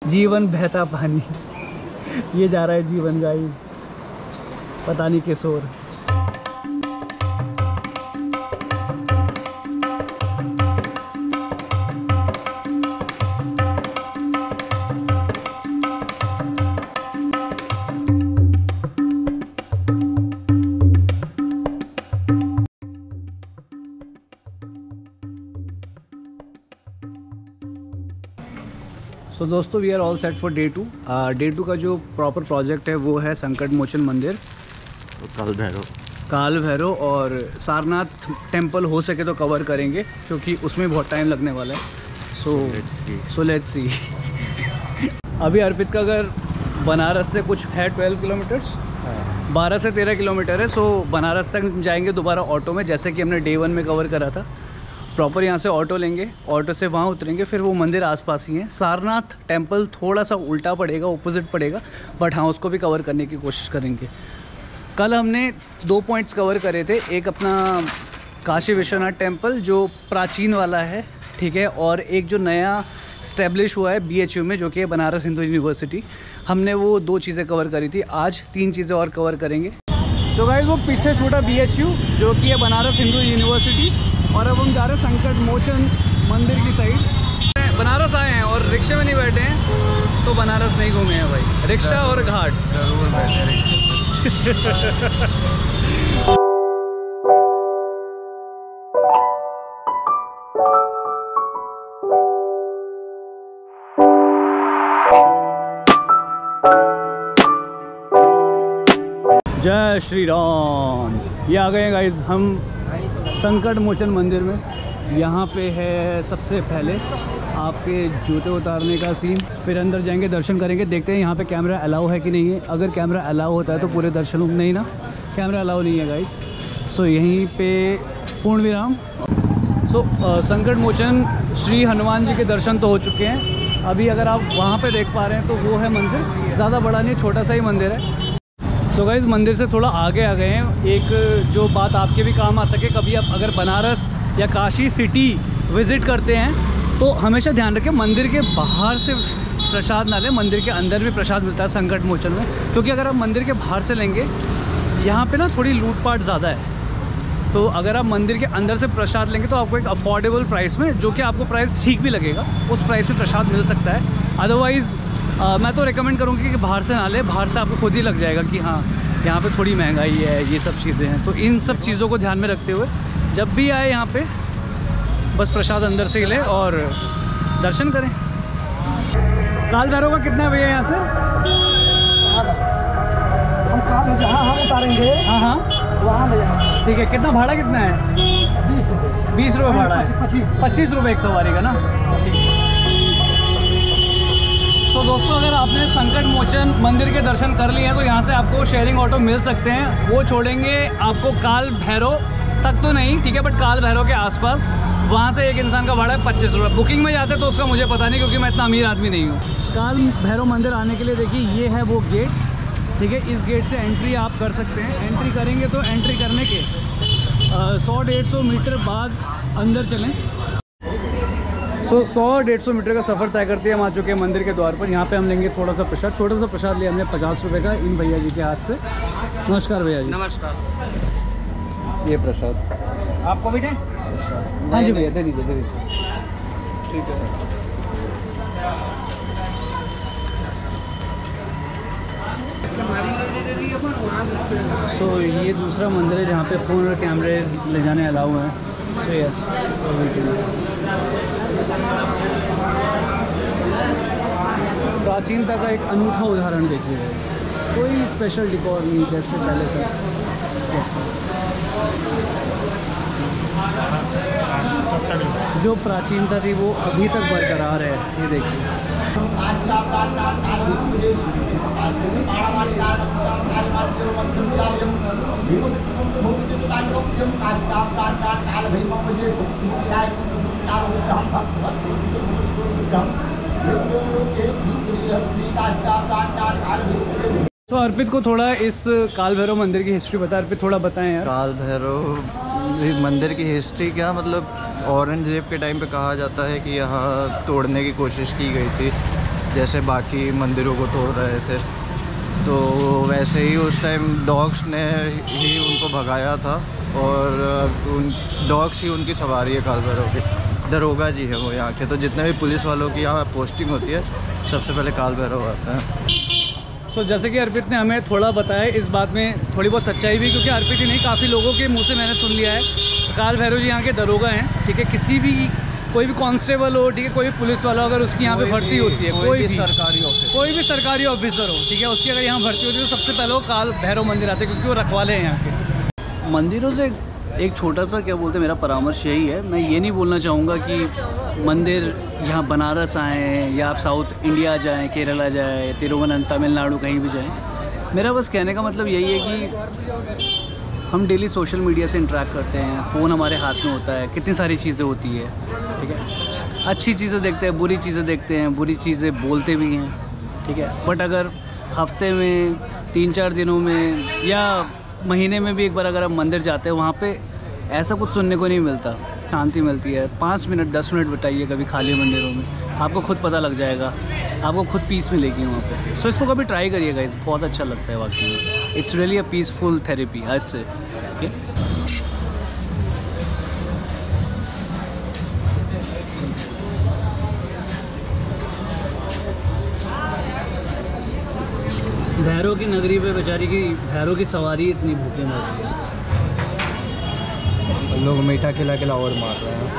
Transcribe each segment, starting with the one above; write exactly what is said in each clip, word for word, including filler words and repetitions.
जीवन बहता पानी। ये जा रहा है जीवन गाइस, पता नहीं किस ओर। सो so, दोस्तों we are all set for day two. Day two का जो प्रॉपर प्रोजेक्ट है वो है संकट मोचन मंदिर, तो काल भैरव काल भैरव और सारनाथ टेम्पल हो सके तो कवर करेंगे क्योंकि उसमें बहुत टाइम लगने वाला है। So so let's see. अभी अर्पित का घर बनारस से कुछ है ट्वेल्व किलोमीटर्स, बारह से तेरह किलोमीटर है। सो so, बनारस तक जाएंगे दोबारा ऑटो में, जैसे कि हमने डे वन में कवर करा था। प्रॉपर यहाँ से ऑटो लेंगे, ऑटो से वहाँ उतरेंगे, फिर वो मंदिर आसपास ही है। सारनाथ टेम्पल थोड़ा सा उल्टा पड़ेगा, ऑपोजिट पड़ेगा, बट हाँ उसको भी कवर करने की कोशिश करेंगे। कल हमने दो पॉइंट्स कवर करे थे, एक अपना काशी विश्वनाथ टेम्पल जो प्राचीन वाला है, ठीक है, और एक जो नया स्टैब्लिश हुआ है बी एच यू में जो कि है बनारस हिंदू यूनिवर्सिटी। हमने वो दो चीज़ें कवर करी थी, आज तीन चीज़ें और कवर करेंगे। तो गाइस वो पीछे छूटा बी एच यू जो कि है बनारस हिंदू यूनिवर्सिटी, और अब हम जा रहे हैं संकट मोचन मंदिर की साइड। बनारस आए हैं और रिक्शे में नहीं बैठे हैं तो बनारस नहीं घूमे हैं भाई, रिक्शा और घाट जरूर बैठे। जय श्री राम। ये आ गए हैं गाइज हम संकट मोचन मंदिर में। यहाँ पे है सबसे पहले आपके जूते उतारने का सीन, फिर अंदर जाएंगे, दर्शन करेंगे, देखते हैं यहाँ पे कैमरा अलाउ है कि नहीं है। अगर कैमरा अलाउ होता है तो पूरे दर्शन, नहीं ना कैमरा अलाउ नहीं है गाइज। सो यहीं पे पूर्ण विराम। सो संकट मोचन श्री हनुमान जी के दर्शन तो हो चुके हैं। अभी अगर आप वहाँ पे देख पा रहे हैं तो वो है मंदिर, ज़्यादा बड़ा नहीं, छोटा सा ही मंदिर है। सो so गाइस मंदिर से थोड़ा आगे आ गए हैं। एक जो बात आपके भी काम आ सके, कभी आप अगर बनारस या काशी सिटी विज़िट करते हैं तो हमेशा ध्यान रखें मंदिर के बाहर से प्रसाद ना लें, मंदिर के अंदर भी प्रसाद मिलता है संकट मोचन में। क्योंकि अगर आप मंदिर के बाहर से लेंगे, यहाँ पे ना थोड़ी लूटपाट ज़्यादा है, तो अगर आप मंदिर के अंदर से प्रसाद लेंगे तो आपको एक अफोर्डेबल प्राइस में, जो कि आपको प्राइस ठीक भी लगेगा, उस प्राइस में प्रसाद मिल सकता है। अदरवाइज़ Uh, मैं तो रेकमेंड करूँगी कि बाहर से ना ले, बाहर से आपको खुद ही लग जाएगा कि हाँ यहाँ पे थोड़ी महंगाई है, ये सब चीज़ें हैं। तो इन सब चीज़ों को ध्यान में रखते हुए जब भी आए यहाँ पे बस प्रसाद अंदर से ले और दर्शन करें। काल भैरव का कितना है भैया यहाँ से? हम काल जहाँ हम उतारेंगे, हाँ हाँ वहाँ ले जाएंगे। ठीक है, कितना भाड़ा कितना है? बीस रुपये बीस रुपये भाड़ा है, पच्चीस पच्चीस रुपये एक सवारी का ना। तो दोस्तों अगर आपने संकट मोचन मंदिर के दर्शन कर लिए हैं तो यहाँ से आपको शेयरिंग ऑटो मिल सकते हैं। वो छोड़ेंगे आपको काल भैरव तक तो नहीं, ठीक है, बट काल भैरव के आसपास। वहाँ से एक इंसान का भाड़ा है पच्चीस रुपये। बुकिंग में जाते तो उसका मुझे पता नहीं क्योंकि मैं इतना अमीर आदमी नहीं हूँ। काल भैरव मंदिर आने के लिए देखिए ये है वो गेट, ठीक है, इस गेट से एंट्री आप कर सकते हैं। एंट्री करेंगे तो एंट्री करने के सौ डेढ़ सौ मीटर बाद अंदर चलें। सो सौ डेढ़ सौ मीटर का सफ़र तय करते हैं हम आ चुके हैं मंदिर के द्वार पर। यहाँ पे हम लेंगे थोड़ा सा प्रसाद, छोटा सा प्रसाद लिया हमने पचास रुपए का इन भैया जी के हाथ से। नमस्कार भैया जी। नमस्कार। ये प्रसाद आपको भी दें? हाँ जी भैया दे दीजिए, दे दीजिए। ठीक है। सो so, ये दूसरा मंदिर है जहाँ पे फ़ोन और कैमरे ले जाने अलाउ हैं। सो यस, प्राचीनता का एक अनूठा उदाहरण देखिए, कोई स्पेशल डिकोर नहीं जैसे पहले था, जैसे जो प्राचीनता थी वो अभी तक बरकरार है। ये देखिए तो अर्पित को थोड़ा इस काल भैरव मंदिर की हिस्ट्री बता। अर्पित थोड़ा बताएं यार। काल भैरव मंदिर की हिस्ट्री क्या, मतलब औरंगजेब के टाइम पे कहा जाता है कि यहाँ तोड़ने की कोशिश की गई थी, जैसे बाकी मंदिरों को तोड़ रहे थे। तो वैसे ही उस टाइम डॉग्स ने ही उनको भगाया था और उन डॉग्स ही उनकी सवारी है काल भैरव की। दरोगा जी है वो यहाँ के। तो जितने भी पुलिस वालों की यहाँ पोस्टिंग होती है सबसे पहले काल भैरव आते हैं। तो so, जैसे कि अर्पित ने हमें थोड़ा बताया, इस बात में थोड़ी बहुत सच्चाई भी, क्योंकि अर्पित ही नहीं काफ़ी लोगों के मुंह से मैंने सुन लिया है। काल भैरव जी यहाँ के दरोगा हैं, ठीक है। किसी भी कोई भी कांस्टेबल हो, ठीक है, कोई भी पुलिस वाला अगर उसकी यहाँ पे भर्ती होती है, कोई, कोई भी सरकारी ऑफिसर कोई भी सरकारी ऑफिसर हो, ठीक है, उसकी अगर यहाँ भर्ती होती है तो सबसे पहले वो काल भैरव मंदिर आते हैं, क्योंकि वो रखवाले हैं यहाँ के। मंदिरों से एक छोटा सा क्या बोलते हैं, मेरा परामर्श यही है, मैं ये नहीं बोलना चाहूँगा कि मंदिर यहाँ बनारस आएँ या आप साउथ इंडिया जाएँ, केरला जाए, तिरुवनंतपुरम, तमिलनाडु, कहीं भी जाएँ। मेरा बस कहने का मतलब यही है कि हम डेली सोशल मीडिया से इंटरेक्ट करते हैं, फ़ोन हमारे हाथ में होता है, कितनी सारी चीज़ें होती है, ठीक है। अच्छी चीज़ें देखते हैं, बुरी चीज़ें देखते हैं, बुरी चीज़ें बोलते भी हैं, ठीक है। बट अगर हफ्ते में तीन चार दिनों में या महीने में भी एक बार अगर आप मंदिर जाते हैं, वहाँ पे ऐसा कुछ सुनने को नहीं मिलता, शांति मिलती है। पाँच मिनट दस मिनट बिताइए कभी खाली मंदिरों में, आपको खुद पता लग जाएगा, आपको खुद पीस मिलेगी वहाँ पे। सो so, इसको कभी ट्राई करिएगा, इस बहुत अच्छा लगता है वाकई में। It's really a peaceful therapy आज से। ओके, भैरव की नगरी पे बेचारी की भैरव की सवारी इतनी भूखे मर रही है। लोग मीठा खिला खिला और मार रहे हैं।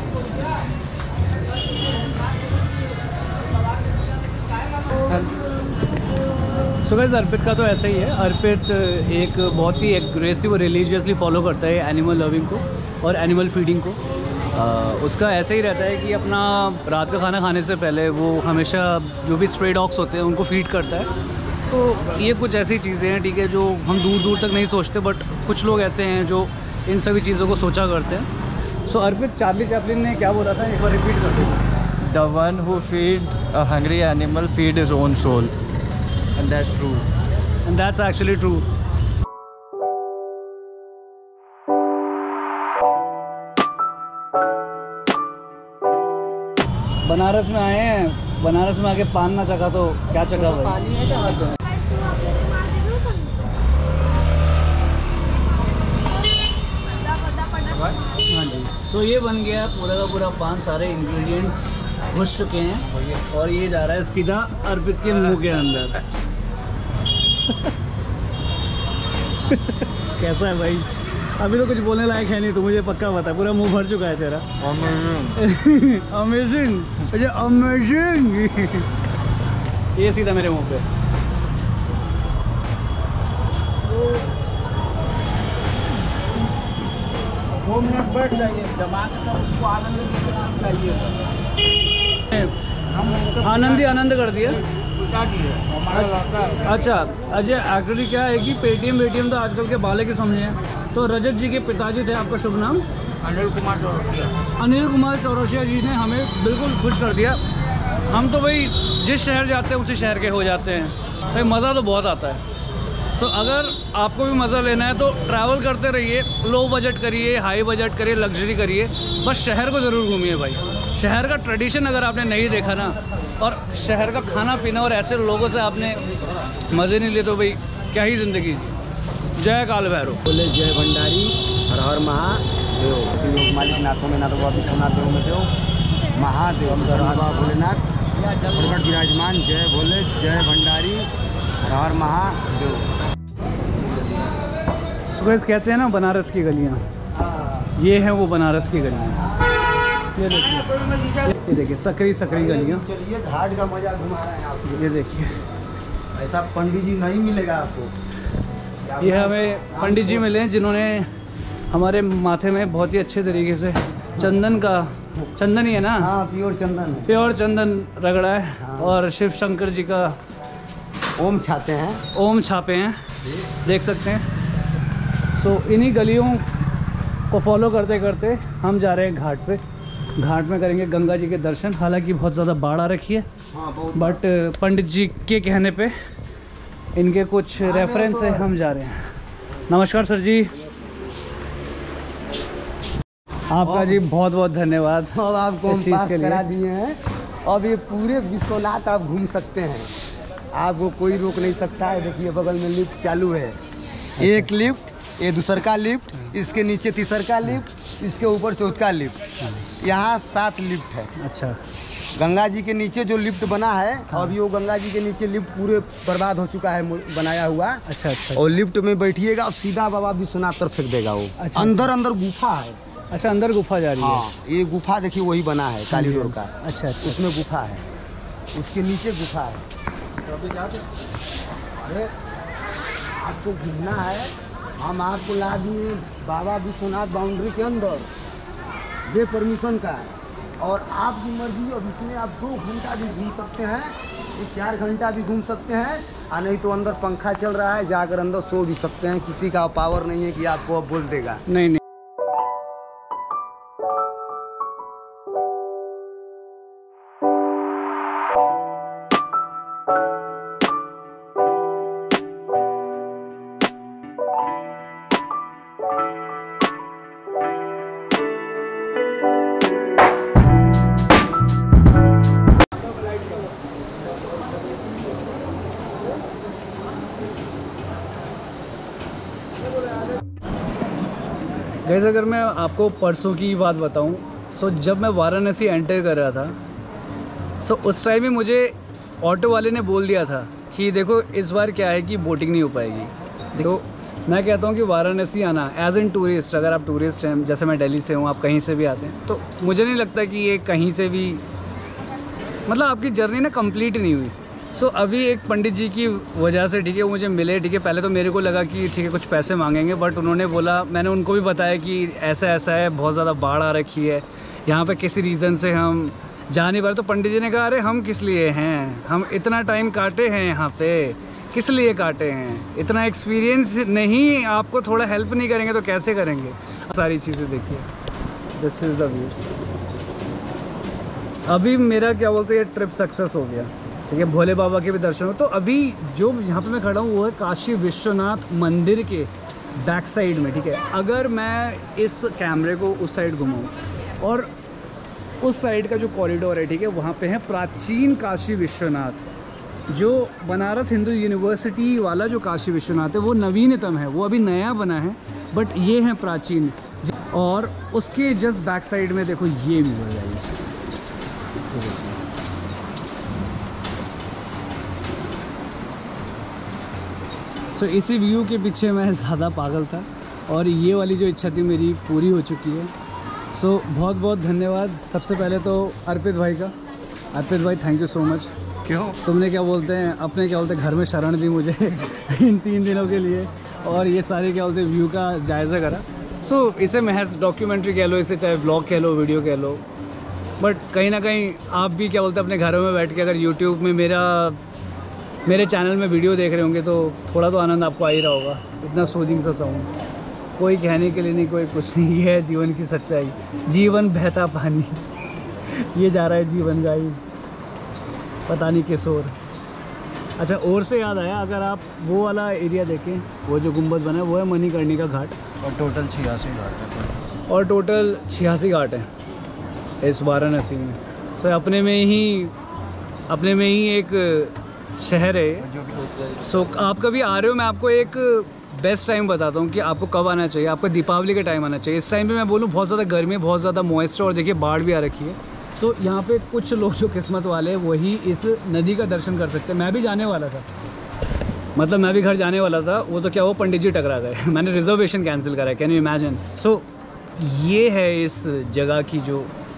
सो गाइस, अर्पित का तो ऐसा ही है। अर्पित एक बहुत ही एग्रेसिव और रिलीजियसली फॉलो करता है एनिमल लविंग को और एनिमल फीडिंग को। आ, उसका ऐसा ही रहता है कि अपना रात का खाना खाने से पहले वो हमेशा जो भी स्ट्रे डॉग्स होते हैं उनको फीड करता है। तो ये कुछ ऐसी चीज़ें हैं, ठीक है, जो हम दूर दूर तक नहीं सोचते, बट कुछ लोग ऐसे हैं जो इन सभी चीज़ों को सोचा करते हैं। So so, Arpit, Charlie Chaplin ने क्या बोला था, एक बार रिपीट कर दो। The one who feed a hungry animal feed his own soul, and that's true, and that's actually true. Banaras में आए हैं, बनारस में आके पान ना चखा तो क्या चखा भाई। पानी है क्या हाथ में? हाँ जी। सो so, ये बन गया पूरा का पूरा पान, सारे इंग्रेडिएंट्स घुस चुके हैं और ये जा रहा है सीधा अर्पित के मुंह के अंदर। कैसा है भाई? अभी तो कुछ बोलने लायक है नहीं, तो मुझे पक्का पता है, पूरा मुंह भर चुका है तेरा। Amazing, amazing. ये सीधा मेरे मुंह पे। दो मिनट बैठ जाइए, दिमाग का उसको आनंद चाहिए। आनंद ही आनंद कर दिया। अच्छा अजय, एक्चुअली क्या है कि पेटीएम वेटीएम तो आजकल के बाले के समझे हैं। तो रजत जी के पिताजी थे, आपका शुभ नाम? अनिल कुमार चौरसिया। अनिल कुमार चौरसिया जी ने हमें बिल्कुल खुश कर दिया। हम तो भाई जिस शहर जाते हैं उसी शहर के हो जाते हैं भाई, मज़ा तो बहुत आता है। तो अगर आपको भी मज़ा लेना है तो ट्रैवल करते रहिए, लो बजट करिए, हाई बजट करिए, लग्जरी करिए, बस शहर को ज़रूर घूमिए भाई। शहर का ट्रेडिशन अगर आपने नहीं देखा ना, और शहर का खाना पीना और ऐसे लोगों से आपने मज़े नहीं लिए, तो भाई क्या ही ज़िंदगी। जय काल भैरव। बोले जय भंडारी, हर हर महादेव। योग मालिक नाथों में नाथ बाबा विश्वनाथ देव में देव महादेव बाबा भोलेनाथ प्रकट विराजमान। जय भोले, जय भंडारी, हर हर महादेव। सुबह कहते हैं ना बनारस की गलियाँ, ये है वो बनारस की गलियाँ। ये देखिए, ये देखिए सकरी सकरी गलियाँ। चलिए घाट का मजा घुमा रहे हैं आप। ये देखिए, ऐसा पंडित जी नहीं मिलेगा आपको। ये हमें पंडित जी मिले हैं जिन्होंने हमारे माथे में बहुत ही अच्छे तरीके से चंदन का, चंदन ही है ना? हाँ, प्योर चंदन, प्योर चंदन रगड़ा है। हाँ। और शिव शंकर जी का ओम छाते हैं, ओम छापे हैं, देख सकते हैं। सो इन्हीं गलियों को फॉलो करते करते हम जा रहे हैं घाट पे। घाट में करेंगे गंगा जी के दर्शन। हालांकि बहुत ज़्यादा बाढ़ आ रखी है, बट पंडित जी के कहने पे, इनके कुछ रेफरेंस से हम जा रहे हैं। नमस्कार सर जी, आपका जी बहुत बहुत धन्यवाद। अब आपको हम इस चीज़ पास के लिए। करा दिए हैं। अब ये पूरे विश्वनाथ आप घूम सकते हैं, आपको कोई रोक नहीं सकता है। देखिए बगल में लिफ्ट चालू है, एक लिफ्ट, ये दूसरा लिफ्ट, इसके नीचे तीसरा लिफ्ट, इसके ऊपर चौथा लिफ्ट, यहाँ सात लिफ्ट है। अच्छा, गंगा जी के नीचे जो लिफ्ट बना है, हाँ। अब ये गंगा जी के नीचे लिफ्ट पूरे बर्बाद हो चुका है बनाया हुआ। अच्छा अच्छा। और लिफ्ट में बैठिएगा और सीधा बाबा विश्वनाथ तरफ फेंक देगा वो। अच्छा, अंदर अंदर गुफा है। अच्छा, अंदर गुफा जा रही हाँ, है। ये गुफा देखिए वही बना है कालीडोर का। अच्छा अच्छा, उसमें गुफा है, उसके नीचे गुफा है। अरे आपको घूमना है, हम आपको ला दिए बाबा विश्वनाथ बाउंड्री के अंदर बे परमिशन का, और आपकी मर्जी। अब इसमें आप दो घंटा भी घूम सकते हैं, चार घंटा भी घूम सकते हैं, और नहीं तो अंदर पंखा चल रहा है, जाकर अंदर सो भी सकते हैं। किसी का पावर नहीं है कि आपको अब बोल देगा। नहीं नहीं। गैस अगर मैं आपको परसों की बात बताऊं, सो जब मैं वाराणसी एंटर कर रहा था, सो उस टाइम ही मुझे ऑटो वाले ने बोल दिया था कि देखो इस बार क्या है कि बोटिंग नहीं हो पाएगी। देखो मैं कहता हूं कि वाराणसी आना एज एन टूरिस्ट, अगर आप टूरिस्ट हैं, जैसे मैं दिल्ली से हूं, आप कहीं से भी आते हैं, तो मुझे नहीं लगता कि ये कहीं से भी, मतलब आपकी जर्नी ना कंप्लीट नहीं हुई। सो so, अभी एक पंडित जी की वजह से, ठीक है, वो मुझे मिले, ठीक है। पहले तो मेरे को लगा कि ठीक है कुछ पैसे मांगेंगे, बट उन्होंने बोला, मैंने उनको भी बताया कि ऐसा ऐसा है, बहुत ज़्यादा बाढ़ आ रखी है यहाँ पे, किसी रीज़न से हम जा नहीं पा रहे। तो पंडित जी ने कहा, अरे हम किस लिए हैं, हम इतना टाइम काटे हैं यहाँ पे, किस लिए काटे हैं, इतना एक्सपीरियंस नहीं, आपको थोड़ा हेल्प नहीं करेंगे तो कैसे करेंगे। सारी चीज़ें देखिए, दिस इज़ द व्यू। अभी मेरा क्या बोलते हैं, ये ट्रिप सक्सेस हो गया, ठीक है, भोले बाबा के भी दर्शन हो। तो अभी जो यहाँ पे मैं खड़ा हूँ वो है काशी विश्वनाथ मंदिर के बैक साइड में, ठीक है। अगर मैं इस कैमरे को उस साइड घुमाऊँ और उस साइड का जो कॉरिडोर है, ठीक है, वहाँ पे है प्राचीन काशी विश्वनाथ। जो बनारस हिंदू यूनिवर्सिटी वाला जो काशी विश्वनाथ है वो नवीनतम है, वो अभी नया बना है, बट ये है प्राचीन। और उसके जस्ट बैक साइड में देखो ये भी हो जाएगी। सो so, इसी व्यू के पीछे मैं ज़्यादा पागल था, और ये वाली जो इच्छा थी मेरी पूरी हो चुकी है। सो so, बहुत बहुत धन्यवाद सबसे पहले तो अर्पित भाई का। अर्पित भाई थैंक यू सो मच। क्यों, तुमने क्या बोलते हैं अपने क्या बोलते हैं घर में शरण दी मुझे इन तीन दिनों के लिए, और ये सारे क्या बोलते हैं व्यू का जायज़ा करा। सो so, इसे महज डॉक्यूमेंट्री कह लो, इसे चाहे ब्लॉग कह लो, वीडियो कह लो, बट कहीं ना कहीं आप भी क्या बोलते हैं अपने घरों में बैठ के अगर यूट्यूब में मेरा मेरे चैनल में वीडियो देख रहे होंगे तो थोड़ा तो आनंद आपको आ ही रहा होगा। इतना सूदिंग सा साउंड, कोई कहने के लिए नहीं, कोई कुछ नहीं, ये है जीवन की सच्चाई, जीवन बहता पानी ये जा रहा है जीवन गाइस, पता नहीं किस ओर। अच्छा, और से याद आया, अगर आप वो वाला एरिया देखें, वो जो गुंबद बना है वो है मणिकर्णिका घाट, और टोटल छियासी घाट है, और टोटल छियासी घाट हैं इस वाराणसी में। सो so, अपने में ही अपने में ही एक शहर है। सो so, आप कभी आ रहे हो, मैं आपको एक बेस्ट टाइम बताता हूँ कि आपको कब आना चाहिए। आपको दीपावली के टाइम आना चाहिए। इस टाइम पे मैं बोलूँ बहुत ज़्यादा गर्मी है, बहुत ज़्यादा मॉइस्चर, और देखिए बाढ़ भी आ रखी है। सो so, यहाँ पे कुछ लोग जो किस्मत वाले हैं वही इस नदी का दर्शन कर सकते हैं। मैं भी जाने वाला था, मतलब मैं भी घर जाने वाला था, वो तो क्या वो पंडित जी टकरा गए मैंने रिजर्वेशन कैंसिल करा है, कैन यू इमेजिन। सो ये है इस जगह की जो